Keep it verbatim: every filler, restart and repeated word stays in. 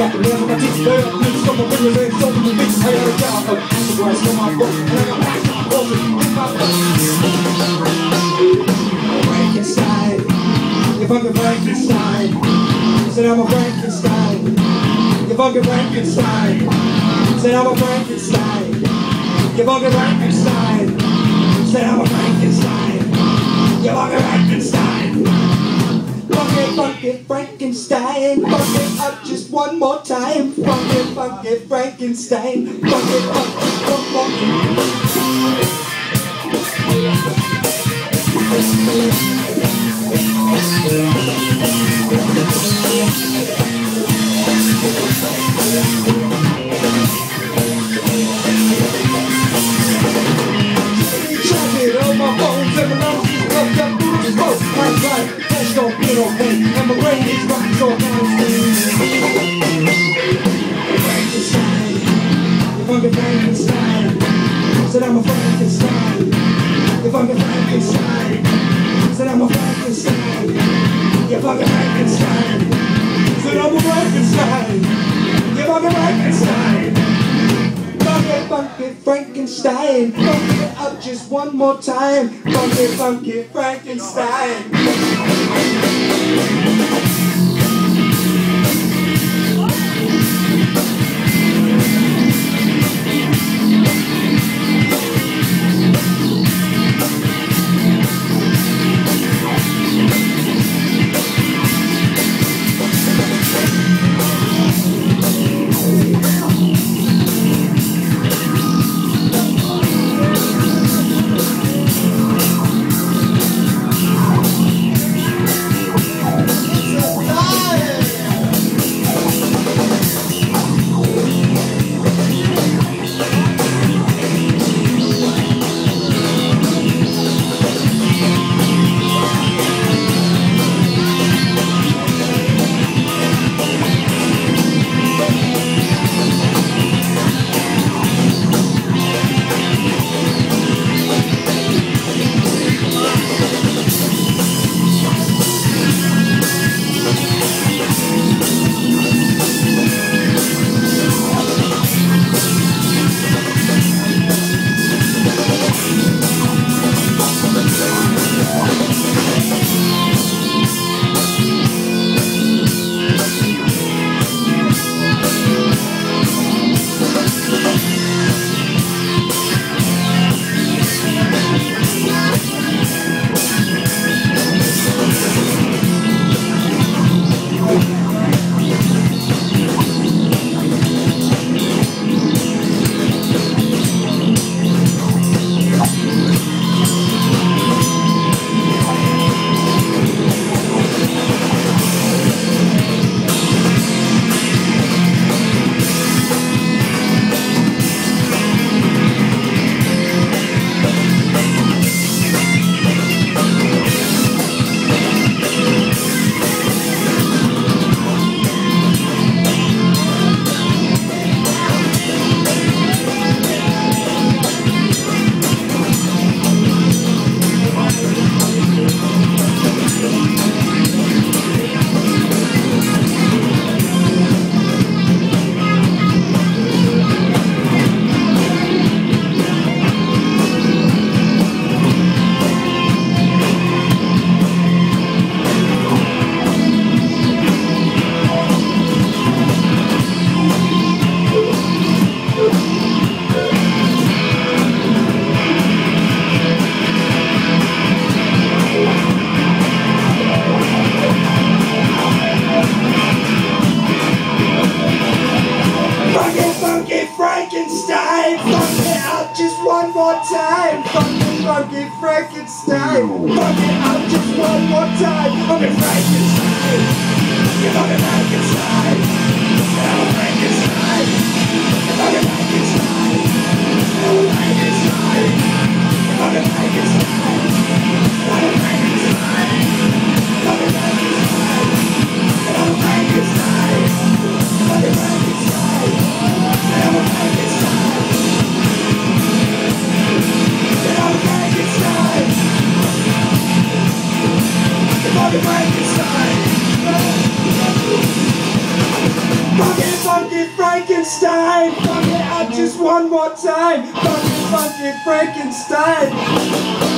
got the nails on my teeth, lay up please, so my fingers ain't so many bitches. I got a job of the grass on my boat, and I got packs on my clothes in my boat. Frankenstein, you fucking Frankenstein. Said I'm a Frankenstein. You fucking Frankenstein. Said I'm a Frankenstein. You fucking Frankenstein. Said I'm a Frankenstein. You fucking Frankenstein. Funky, funky Frankenstein. Funk it up just one more time. Funky, funky Frankenstein. Funky, funky, funky, all my bones and my lungs is plugged up through the smoke. That's right, that's gon' be okay. And my brain is rock so Frankenstein, you fucking Frankenstein. Said I'm a Frankenstein. You fucking Frankenstein. Said I'm a Frankenstein. You fucking Frankenstein. Said I'm a Frankenstein. You fucking Frankenstein. Funky, funky Frankenstein. Funk it up just one more time. Funky, funky Frankenstein. Frankenstein, fuck it out just one more time. Fucking funky Frankenstein, fuck it out just one more time. Fucking Frankenstein, you fucking Frankenstein, I'm Frankenstein, you fucking Frankenstein, I'm Frankenstein, you fucking Frankenstein, I'm Frankenstein, fucking Frankenstein, I'm Frankenstein, fucking Frankenstein, I'm a Frankenstein. I'm a Frankenstein. I'm a Frankenstein. Fucking funky Frankenstein. Fuck it up just one more time. Funky, funky Frankenstein.